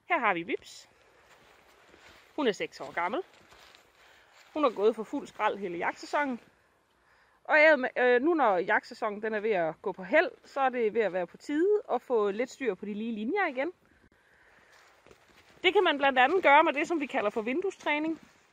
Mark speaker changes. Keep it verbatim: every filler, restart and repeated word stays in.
Speaker 1: Her har vi Vips. Hun er seks år gammel. Hun har gået for fuld skrald hele jagtsæsonen. Og øh, nu når jagtsæsonen den er ved at gå på held, så er det ved at være på tide at få lidt styr på de lige linjer igen. Det kan man blandt andet gøre med det, som vi kalder for vinduestræning.